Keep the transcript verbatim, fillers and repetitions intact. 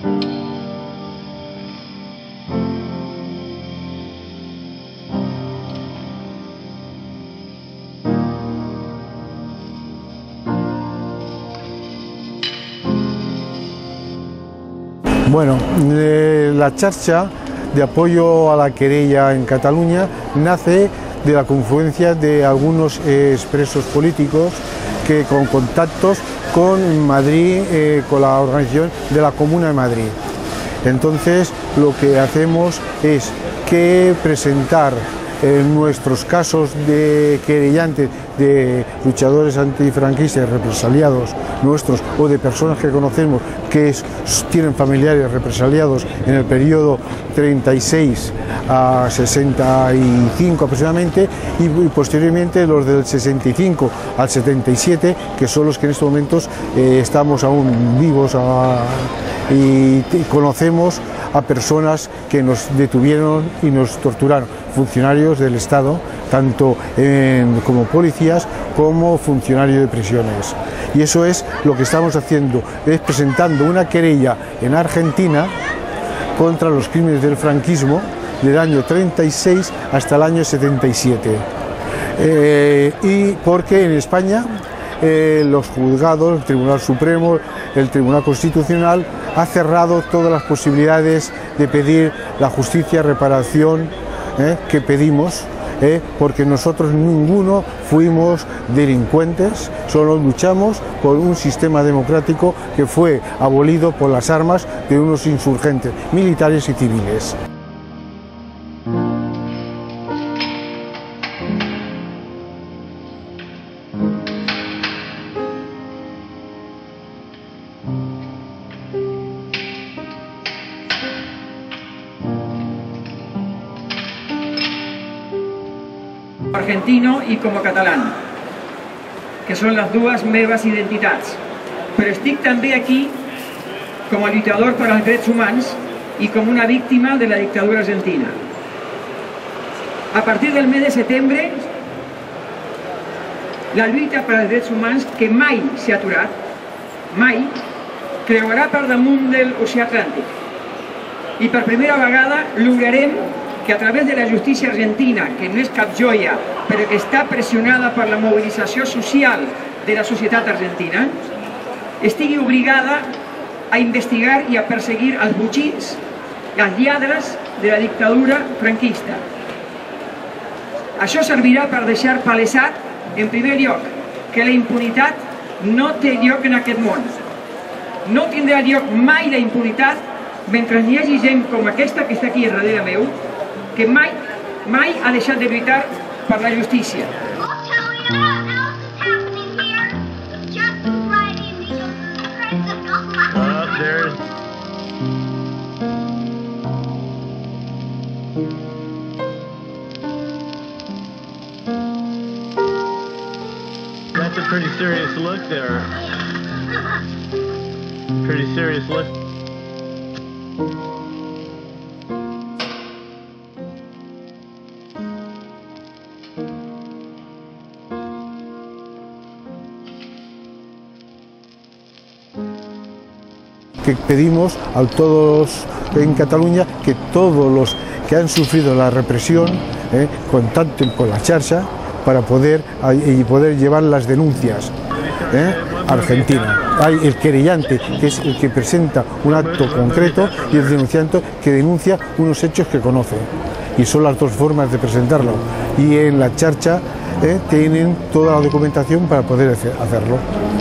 Bueno, eh, la Xarxa de apoyo a la querella en Cataluña nace de la confluencia de algunos eh, expresos políticos que con contactos con Madrid, eh, con la organización de la Comuna de Madrid. Entonces lo que hacemos es que presentar eh, nuestros casos de querellantes, de luchadores antifranquistas, represaliados nuestros o de personas que conocemos que es, tienen familiares represaliados en el periodo treinta y seis a sesenta y cinco aproximadamente, y, y posteriormente los del sesenta y cinco al setenta y siete, que son los que en estos momentos eh, estamos aún vivos a, y, y conocemos a personas que nos detuvieron y nos torturaron, funcionarios del Estado, tanto en, como policías como funcionarios de prisiones. Y eso es lo que estamos haciendo, es presentando una querella en Argentina contra los crímenes del franquismo del año treinta y seis hasta el año setenta y siete. Eh, y porque en España eh, los juzgados, el Tribunal Supremo, el Tribunal Constitucional ha cerrado todas las posibilidades de pedir la justicia, reparación eh, que pedimos, eh, porque nosotros ninguno fuimos delincuentes, solo luchamos por un sistema democrático que fue abolido por las armas de unos insurgentes militares y civiles. Argentino i com a català, que són les dues meves identitats, però estic també aquí com a lluitador per als drets humans i com una víctima de la dictadura argentina. A partir del mes de setembre, la lluita per als drets humans, que mai s'ha aturat, mai, creuarà per damunt de l'oceà Atlàntic. I per primera vegada lograrem que a través de la justícia argentina, que no és cap joia, però que està pressionada per la mobilització social de la societat argentina, estigui obligada a investigar i a perseguir els botxins, els lladres de la dictadura franquista. Això servirà per deixar palesat, en primer lloc, que la impunitat no té lloc en aquest món. No tindrà lloc mai la impunitat mentre hi hagi gent com aquesta que està aquí darrere meu, que mai, mai ha deixat de lluitar per la justícia. That's a pretty serious look there. Pretty serious look. Que pedimos a todos en Cataluña que todos los que han sufrido la represión eh, contacten con la Xarxa para poder, y poder llevar las denuncias eh, a Argentina. Hay el querellante, que es el que presenta un acto concreto, y el denunciante que denuncia unos hechos que conoce. Y son las dos formas de presentarlo. Y en la Xarxa eh, tienen toda la documentación para poder hacerlo.